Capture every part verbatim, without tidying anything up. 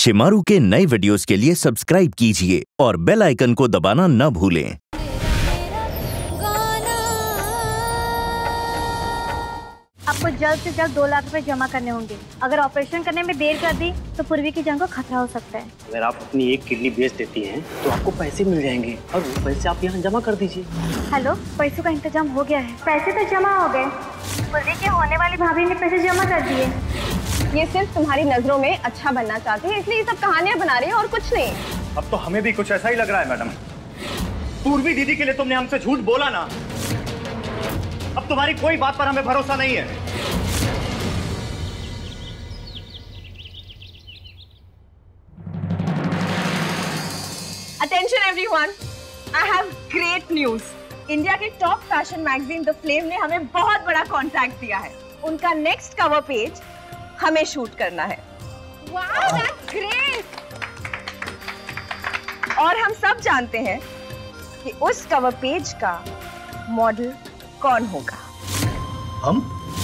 शेमारू के नए वीडियोस के लिए सब्सक्राइब कीजिए और बेल आइकन को दबाना न भूलें। आपको जल्द से जल्द दो लाख रुपए जमा करने होंगे। अगर ऑपरेशन करने में देर कर दी तो पूर्वी की जान को खतरा हो सकता है। अगर आप अपनी एक किडनी बेच देती हैं तो आपको पैसे मिल जाएंगे और वो पैसे आप यहाँ जमा कर दीजिए। हेलो, पैसों का इंतजाम हो गया है। पैसे तो जमा हो गए। पूर्वी के होने वाली भाभी ने पैसे जमा कर दिए। ये सिर्फ तुम्हारी नजरों में अच्छा बनना चाहती है, इसलिए ये सब कहानियां बना रही है और कुछ नहीं। अब तो हमें भी कुछ ऐसा ही लग रहा है मैडम। पूर्वी दीदी के लिए तुमने हमसे झूठ बोला ना, अब तुम्हारी कोई बात पर हमें भरोसा नहीं है। Attention everyone, I have great news. India के top fashion magazine the Flame ने हमें बहुत बड़ा कॉन्ट्रैक्ट दिया है। उनका नेक्स्ट कवर पेज हमें शूट करना है। Wow, that's great! और हम सब जानते हैं कि उस कवर पेज का मॉडल कौन होगा। हम?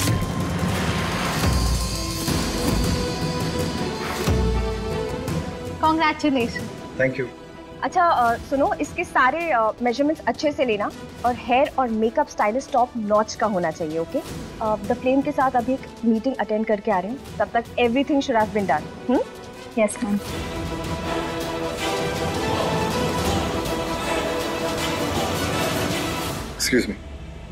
Congratulations. Thank you. अच्छा आ, सुनो, इसके सारे मेजरमेंट्स अच्छे से लेना और हेयर और मेकअप स्टाइलिस्ट टॉप नॉच का होना चाहिए। ओके, द फ्लेम के साथ अभी एक मीटिंग अटेंड करके आ रहे हैं, तब तक everything should have been done. Hmm, yes ma'am. Excuse me.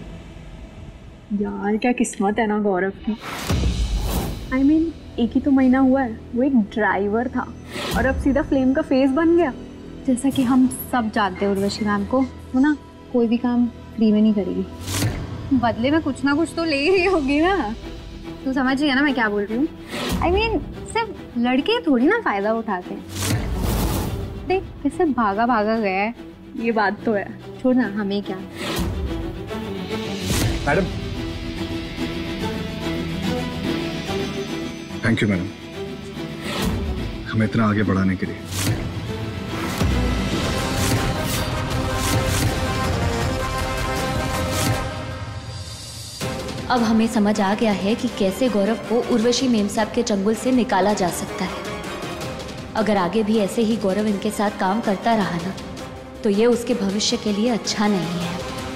यार क्या किस्मत है ना गौरव की। आई I मीन mean, एक ही तो महीना हुआ है, वो एक ड्राइवर था और अब सीधा फ्लेम का फेस बन गया। जैसा कि हम सब जानते हैं उर्वशी मैम को, वो ना कोई भी काम फ्री में नहीं करेगी, बदले में कुछ ना कुछ तो ले ही होगी ना। तू समझ रही है ना मैं क्या बोल रही हूँ? आई मीन सिर्फ लड़के थोड़ी ना फायदा उठाते हैं। देख कैसे भागा भागा गया है। ये बात तो है। छोड़ ना, हमें क्या। मैडम, थैंक यू मैडम, हमें इतना आगे बढ़ाने के लिए। अब हमें समझ आ गया है कि कैसे गौरव को उर्वशी मेम साहब के चंगुल से निकाला जा सकता है। अगर आगे भी ऐसे ही गौरव इनके साथ काम करता रहा ना, तो ये उसके भविष्य के लिए अच्छा नहीं है।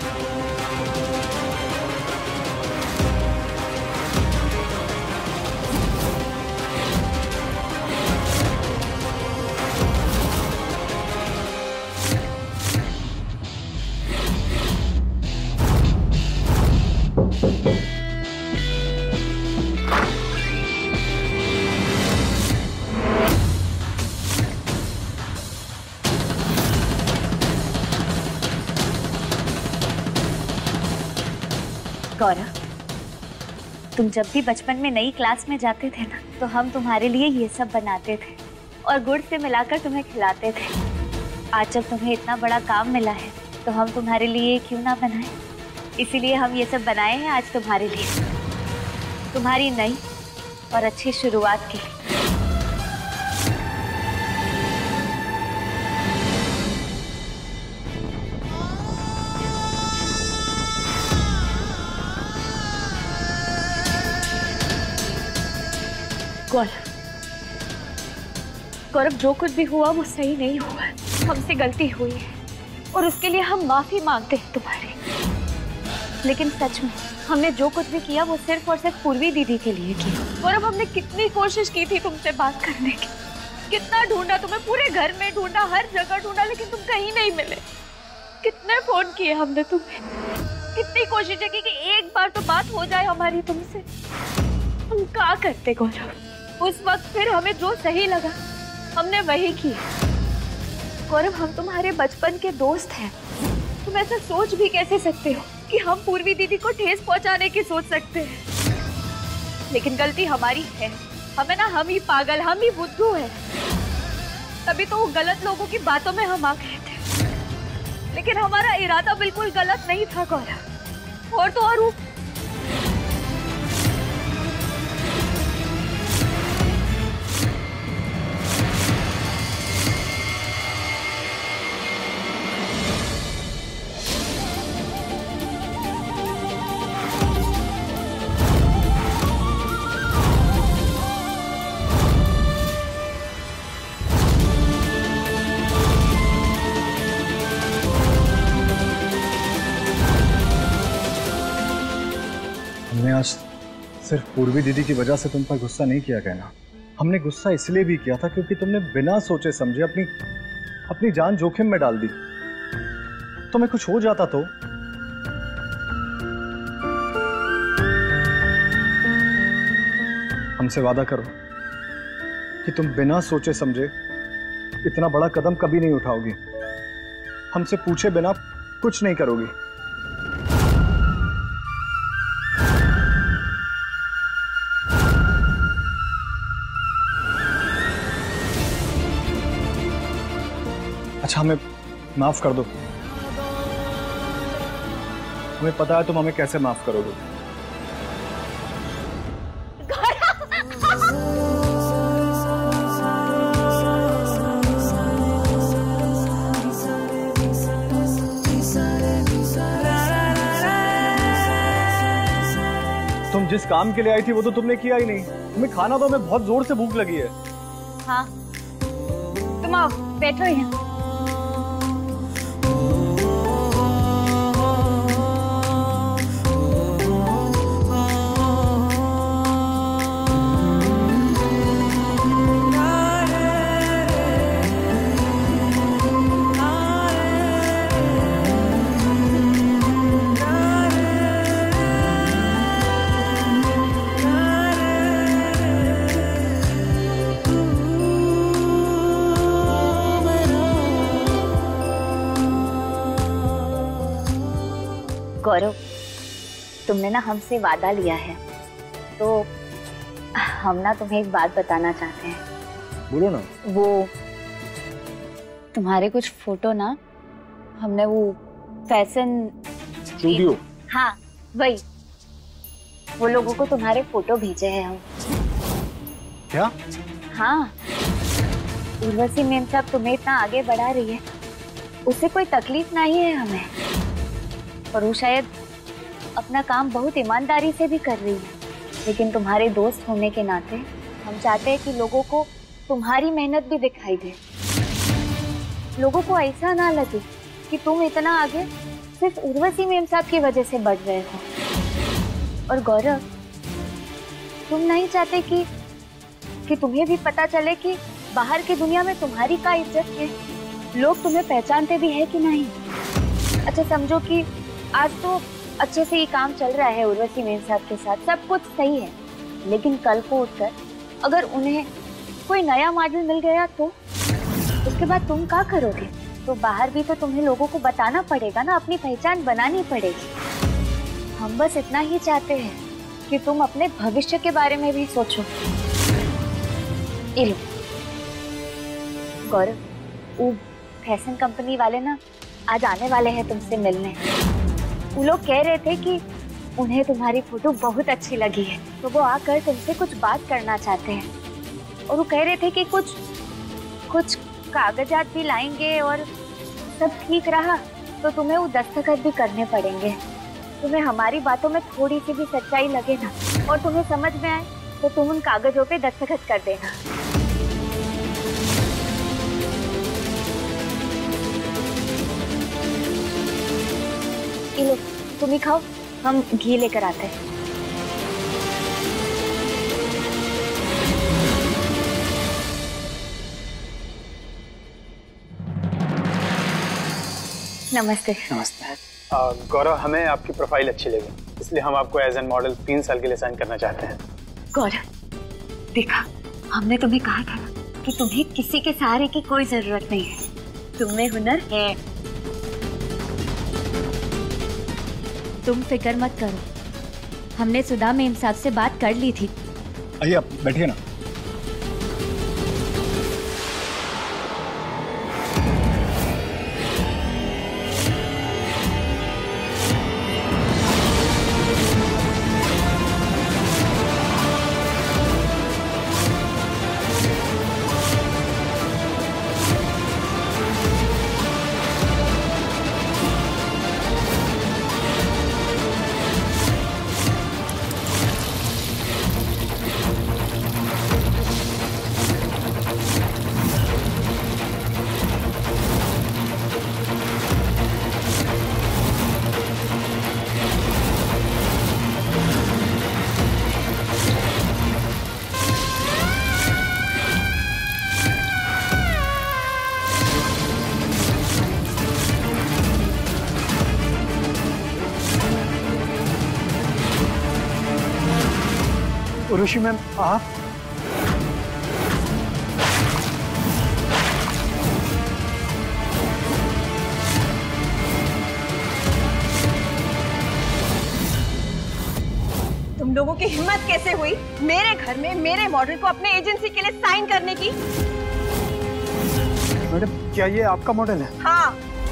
गौरव, तुम जब भी बचपन में नई क्लास में जाते थे ना, तो हम तुम्हारे लिए ये सब बनाते थे और गुड़ से मिलाकर तुम्हें खिलाते थे। आज जब तुम्हें इतना बड़ा काम मिला है तो हम तुम्हारे लिए क्यों ना बनाएं? इसीलिए हम ये सब बनाए हैं आज तुम्हारे लिए, तुम्हारी नई और अच्छी शुरुआत के लिए। गौरव, गौरव जो कुछ भी हुआ वो सही नहीं हुआ, हमसे गलती हुई है और उसके लिए हम माफी मांगते हैं तुम्हारी। लेकिन सच में हमने जो कुछ भी किया वो सिर्फ और सिर्फ पूर्वी दीदी के लिए किया। गौरव, हमने कितनी कोशिश की थी तुमसे बात करने की, कितना ढूंढा तुम्हें, पूरे घर में ढूंढा, हर जगह ढूंढा, लेकिन तुम कहीं नहीं मिले। कितने फोन किए हमने तुम्हें, कितनी कोशिशें की कि एक बार तो बात हो जाए हमारी तुमसे। हम क्या करते गौरव, उस वक्त फिर हमें जो सही लगा हमने वही किया। गौरव, हम तुम्हारे बचपन के दोस्त हैं, तुम ऐसा सोच भी कैसे सकते हो कि हम पूर्वी दीदी को ठेस पहुंचाने की सोच सकते हैं? लेकिन गलती हमारी है, हमें ना, हम ही पागल, हम ही बुद्धू हैं। तभी तो वो गलत लोगों की बातों में हम आ गए थे, लेकिन हमारा इरादा बिल्कुल गलत नहीं था गौरव। और तो और वो सिर्फ पूर्वी दीदी की वजह से तुम पर गुस्सा नहीं किया गहना। हमने गुस्सा इसलिए भी किया था क्योंकि तुमने बिना सोचे समझे अपनी अपनी जान जोखिम में डाल दी। तुम्हें कुछ हो जाता तो हमसे वादा करो कि तुम बिना सोचे समझे इतना बड़ा कदम कभी नहीं उठाओगी, हमसे पूछे बिना कुछ नहीं करोगी। अच्छा हमें माफ कर दो। हमें पता है तुम हमें कैसे माफ करोगे। तुम जिस काम के लिए आई थी वो तो तुमने किया ही नहीं। तुम्हें खाना दो, हमें बहुत जोर से भूख लगी है। हाँ तुम आओ बैठो यहाँ। गौरव, तुमने ना हमसे वादा लिया है तो हम ना तुम्हें एक बात बताना चाहते हैं। बोलो ना। वो तुम्हारे कुछ फोटो ना हमने वो फैशन स्टूडियो, हाँ वही, वो लोगों को तुम्हारे फोटो भेजे हैं हम। क्या? हाँ, उर्वशी मैम साहब तुम्हें इतना आगे बढ़ा रही है, उससे कोई तकलीफ नहीं है हमें, और वो शायद अपना काम बहुत ईमानदारी से भी कर रही है, लेकिन तुम्हारे दोस्त होने के नाते हम चाहते हैं कि लोगों को तुम्हारी मेहनत भी दिखाई दे। लोगों को ऐसा ना लगे कि तुम इतना आगे सिर्फ उर्वशी मैम साहब की वजह से बढ़ रहे हो। और गौरव, तुम नहीं चाहते कि कि तुम्हें भी पता चले कि बाहर की दुनिया में तुम्हारी क्या इज्जत है, लोग तुम्हें पहचानते भी है कि नहीं। अच्छा समझो कि आज तो अच्छे से ये काम चल रहा है उर्वशी मैम साहब के साथ, सब कुछ सही है, लेकिन कल को उठकर अगर उन्हें कोई नया मॉडल मिल गया तो उसके बाद तुम क्या करोगे? तो बाहर भी तो तुम्हें लोगों को बताना पड़ेगा ना, अपनी पहचान बनानी पड़ेगी। हम बस इतना ही चाहते हैं कि तुम अपने भविष्य के बारे में भी सोचो। ये लो गौरव, वो फैशन कंपनी वाले ना आज आने वाले हैं तुमसे मिलने। वो लोग कह रहे थे कि उन्हें तुम्हारी फोटो बहुत अच्छी लगी है, तो वो आकर तुमसे कुछ बात करना चाहते हैं। और वो कह रहे थे कि कुछ कुछ कागजात भी लाएंगे, और सब ठीक रहा तो तुम्हें वो दस्तखत भी करने पड़ेंगे। तुम्हें हमारी बातों में थोड़ी सी भी सच्चाई लगे ना, और तुम्हें समझ में आए, तो तुम उन कागजों पे दस्तखत कर देना। लो तुम ही खाओ, हम घी लेकर आते हैं। नमस्ते। नमस्ते। गौरव, हमें आपकी प्रोफाइल अच्छी लगी, इसलिए हम आपको एज एन मॉडल तीन साल के लिए साइन करना चाहते हैं। गौरव देखा, हमने तुम्हें कहा था ना कि तुम्हें किसी के सहारे की कोई जरूरत नहीं है, तुम में हुनर है। तुम फिक्र मत करो, हमने सुधा मैम साहब से बात कर ली थी। आइए आप बैठिए ना। उर्वशी मैम आप? तुम लोगों की हिम्मत कैसे हुई मेरे घर में मेरे मॉडल को अपने एजेंसी के लिए साइन करने की? मैडम क्या ये आपका मॉडल है? हाँ,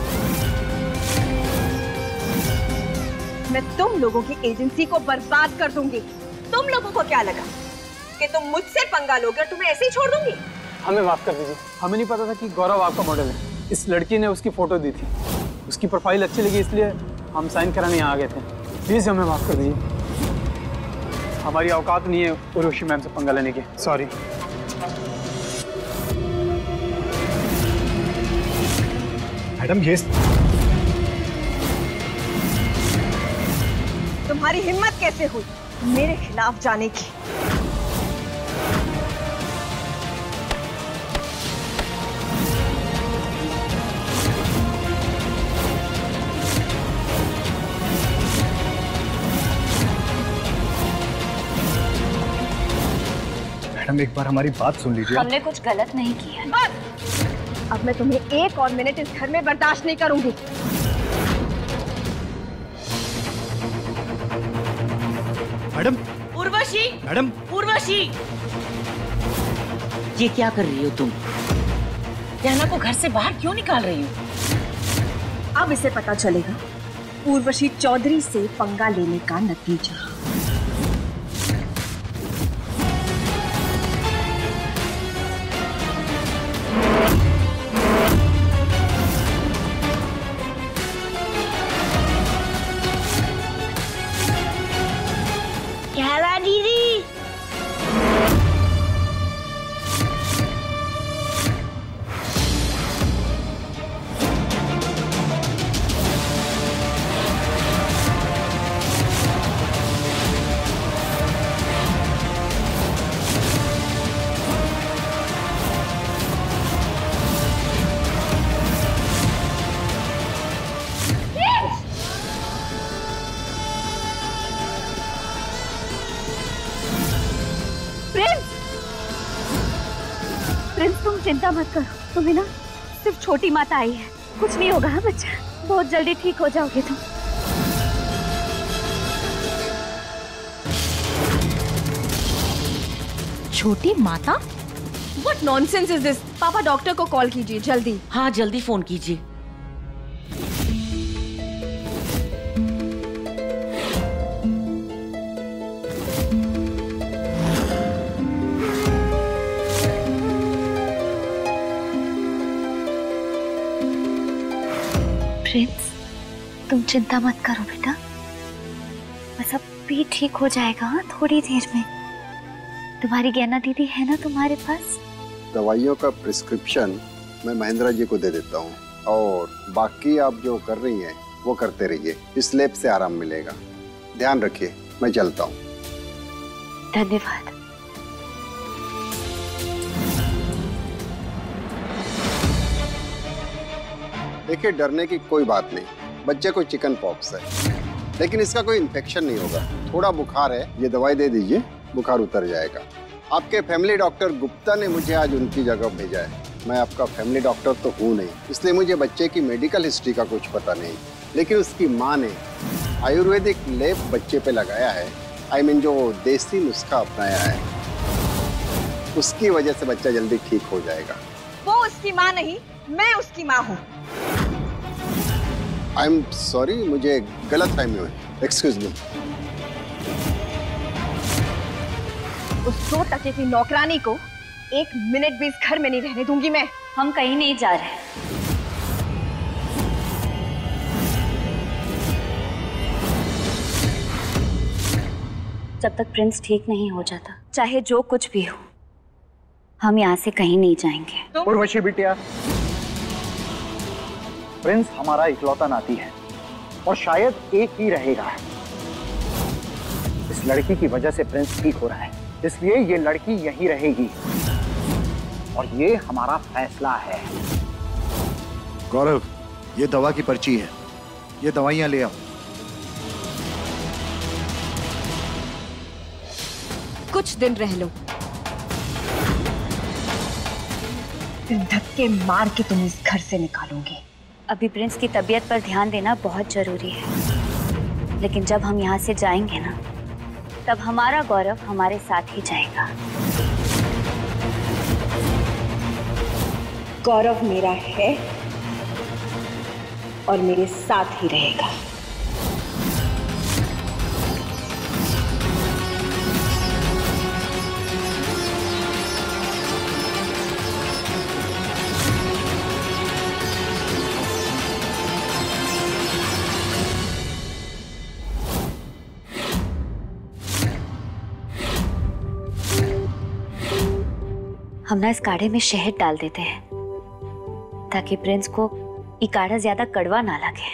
मैं तुम लोगों की एजेंसी को बर्बाद कर दूंगी। तुम लोगों को क्या लगा कि तुम मुझसे पंगा लोगे और तुम्हें ऐसे ही छोड़ दूंगी? हमें माफ कर दीजिए, हमें नहीं पता था कि गौरव आपका मॉडल है। इस लड़की ने उसकी फोटो दी थी, उसकी प्रोफाइल अच्छी लगी इसलिए हम साइन कराने यहाँ आ गए थे। प्लीज हमें माफ कर दीजिए, हमारी औकात नहीं है उर्वशी मैम से पंगा लेने की। सॉरी। मैडम ये तुम्हारी हिम्मत कैसे हुई मेरे खिलाफ जाने की? मैडम एक बार हमारी बात सुन लीजिए। हमने कुछ गलत नहीं किया। बस, अब मैं तुम्हें एक और मिनट इस घर में बर्दाश्त नहीं करूंगी। मैडम। उर्वशी, मैडम। उर्वशी, ये क्या कर रही हो तुम? गहना को घर से बाहर क्यों निकाल रही हो? अब इसे पता चलेगा उर्वशी चौधरी से पंगा लेने का नतीजा। चिंता मत करो, तुम्हें ना सिर्फ छोटी माता आई है, कुछ नहीं होगा। हाँ बच्चा, बहुत जल्दी ठीक हो जाओगे तुम। छोटी माता? What nonsense is this? पापा डॉक्टर को कॉल कीजिए जल्दी। हाँ जल्दी फोन कीजिए। प्रिंस, तुम चिंता मत करो बेटा, बस अब भी ठीक हो जाएगा। हाँ थोड़ी देर में। तुम्हारी गहना दीदी है ना तुम्हारे पास? दवाइयों का प्रिस्क्रिप्शन मैं महेंद्र जी को दे देता हूँ और बाकी आप जो कर रही हैं वो करते रहिए, इस लैब से आराम मिलेगा। ध्यान रखिए, मैं चलता हूँ। धन्यवाद। देखिए डरने की कोई बात नहीं, बच्चे को चिकन पॉक्स है लेकिन इसका कोई इन्फेक्शन नहीं होगा। थोड़ा बुखार है, ये दवाई दे दीजिए, बुखार उतर जाएगा। आपके फैमिली डॉक्टर गुप्ता ने मुझे आज उनकी जगह भेजा है। मैं आपका फैमिली डॉक्टर तो हूँ नहीं, इसलिए मुझे बच्चे की मेडिकल हिस्ट्री का कुछ पता नहीं, लेकिन उसकी माँ ने आयुर्वेदिक लेप बच्चे पे लगाया है। आई मीन जो देसी नुस्खा अपनाया है, उसकी वजह से बच्चा जल्दी ठीक हो जाएगा। वो उसकी माँ नहीं, मैं उसकी माँ हूँ। आई एम सॉरी, मुझे गलत फहमी हुई, एक्सक्यूज मी। उस दो टके की नौकरानी को एक मिनट भी इस घर में नहीं रहने दूंगी मैं। हम कहीं नहीं जा रहे। जब तक प्रिंस ठीक नहीं हो जाता, चाहे जो कुछ भी हो, हम यहाँ से कहीं नहीं जाएंगे। उर्वशी बिटिया, प्रिंस हमारा इकलौता नाती है और शायद एक ही रहेगा। इस लड़की की वजह से प्रिंस ठीक हो रहा है, इसलिए ये लड़की यहीं रहेगी और ये हमारा फैसला है। गौरव, ये दवा की पर्ची है, ये दवाइयां ले आओ। कुछ दिन रह लो, फिर धक्के मार के तुम्हें इस घर से निकालूंगी। अभी प्रिंस की तबीयत पर ध्यान देना बहुत जरूरी है, लेकिन जब हम यहाँ से जाएंगे ना, तब हमारा गौरव हमारे साथ ही जाएगा। गौरव मेरा है और मेरे साथ ही रहेगा। हम ना इस काढ़े में शहद डाल देते हैं ताकि प्रिंस को ये काढ़ा ज्यादा कड़वा ना लगे।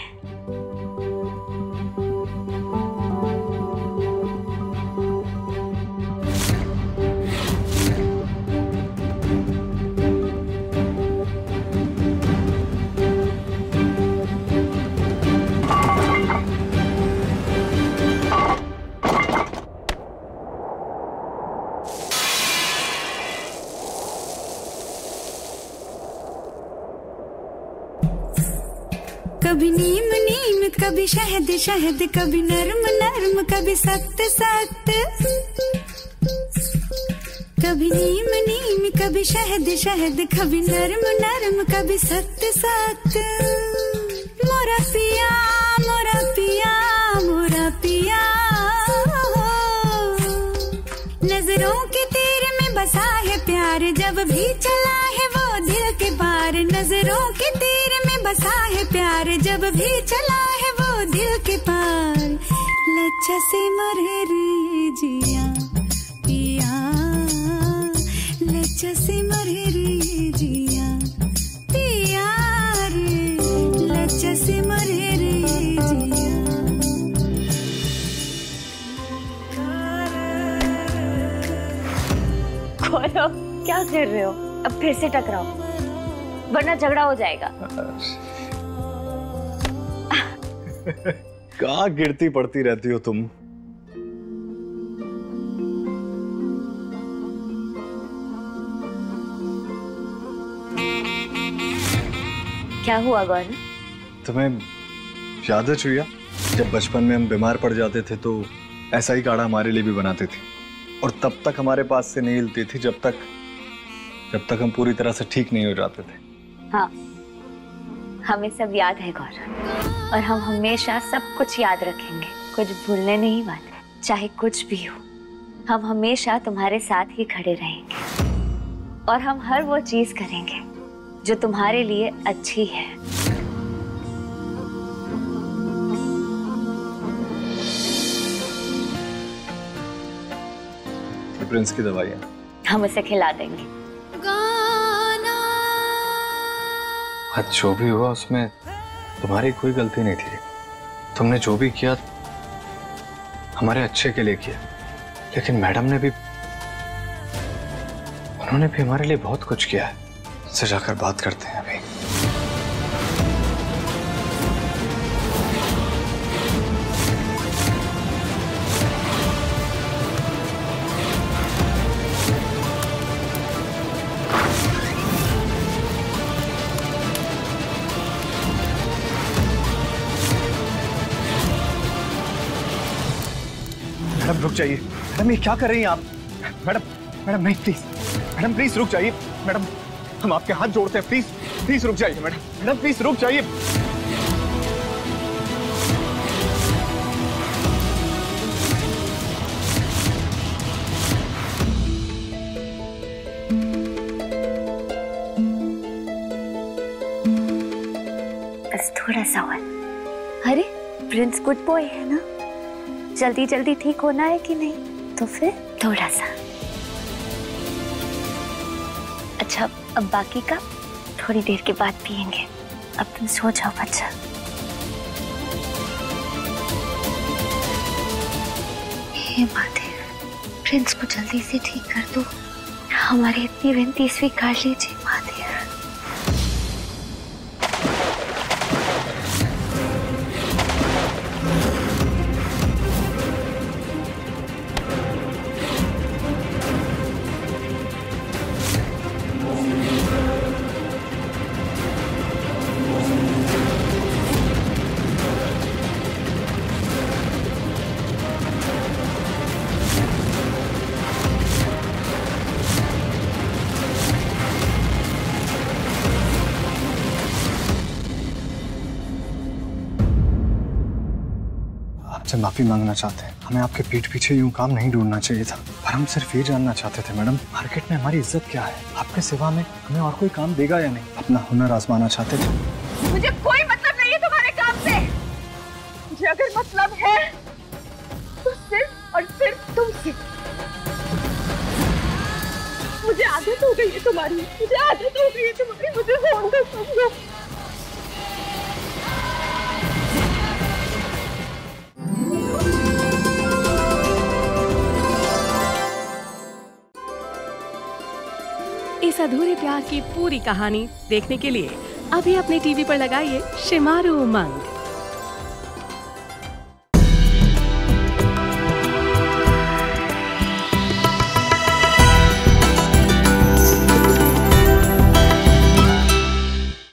कभी नीम नीम कभी शहद शहद, कभी नर्म नर्म कभी सख्त सख्त। कभी नीम नीम कभी शहद शहद, कभी नर्म नर्म कभी सख्त सख्त। मोरा पिया मोरा पिया मोरा पिया, नजरों के तीर में बसा है प्यार, जब भी चला है वो दिल के पार। नजरों के तीर में बसा है प्यार, जब भी चला है वो दिल के पार। लच्छा से मरे रे जिया पिया, लच्छा से मरे रे जिया पिया रे, लच्छा से मरे रे जिया। गौरव क्या कर रहे हो? अब फिर से टकराओ वरना झगड़ा हो जाएगा। कहाँ गिरती पड़ती रहती हो तुम? क्या हुआ गौरव? तुम्हें याद है चुया, जब बचपन में हम बीमार पड़ जाते थे तो ऐसा ही काढ़ा हमारे लिए भी बनाते थे, और तब तक हमारे पास से नहीं हिलती थी जब तक जब तक हम पूरी तरह से ठीक नहीं हो जाते थे। हाँ, हमें सब याद है गौरव, और हम हमेशा सब कुछ याद रखेंगे, कुछ भूलने नहीं वाले। चाहे कुछ भी हो, हम हमेशा तुम्हारे साथ ही खड़े रहेंगे, और हम हर वो चीज करेंगे जो तुम्हारे लिए अच्छी है। प्रिंस की दवाइयाँ हम उसे खिला देंगे। आज जो भी हुआ उसमें तुम्हारी कोई गलती नहीं थी। तुमने जो भी किया हमारे अच्छे के लिए किया, लेकिन मैडम ने भी उन्होंने भी हमारे लिए बहुत कुछ किया है। उससे जाकर बात करते हैं अभी। मैडम रुक जाइए। मैडम ये क्या कर रही हैं आप? मैडम मैडम नहीं, प्लीज मैडम प्लीज रुक जाइए। मैडम हम आपके हाथ जोड़ते हैं, प्लीज प्लीज रुक जाइए। मैडम मैडम प्लीज रुक जाइए। बस थोड़ा सा और। अरे प्रिंस गुड बॉय है ना, जल्दी जल्दी ठीक होना है कि नहीं? तो फिर थोड़ा सा। अच्छा, अब बाकी का थोड़ी देर के बाद पियेंगे। अब तुम सो जाओ बच्चा। हे माधव, प्रिंस को जल्दी से ठीक कर दो। हमारी इतनी विनती स्वीकार लीजिए माधव। आपसे माफी मांगना चाहते हैं। हमें आपके पीठ पीछे यूं काम नहीं ढूंढना चाहिए था, पर हम सिर्फ ये जानना चाहते थे मैडम, मार्केट में हमारी इज्जत क्या है? आपके सिवा में हमें और कोई काम देगा या नहीं? अपना हुनर आजमाना चाहते थे। मुझे कोई मतलब नहीं है तुम्हारे काम से। मुझे अगर मतलब है तो सिर्फ और सिर्फ तुमसे। मुझे आदत हो गई है तुम्हारी, मुझे आदत हो गई है तुम्हारी, मुझे फोन कर समझो। इस अधूरे प्यार की पूरी कहानी देखने के लिए अभी अपने टीवी पर लगाइए शेमारू उमंग।